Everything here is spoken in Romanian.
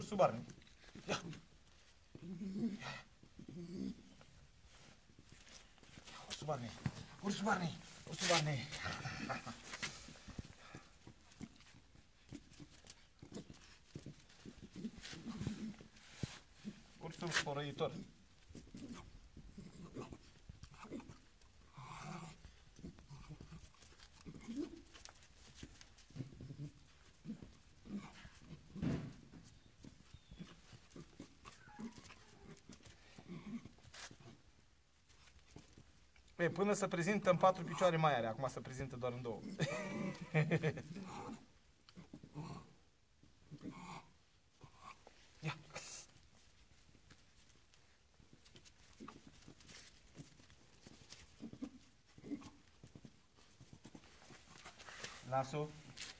ursul Barney. Ia. Ursul Barney. Ursul Barney. Ursul Barney. Ursul sporăitor. Bine, până se prezintă în 4 picioare mai are, acum se prezintă doar în 2. Ia. Las-o.